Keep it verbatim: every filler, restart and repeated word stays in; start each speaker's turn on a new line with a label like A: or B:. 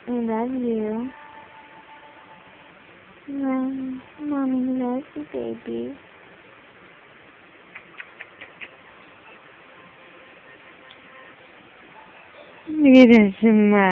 A: I love you. Mom, Mommy loves you, baby. Look at that smile.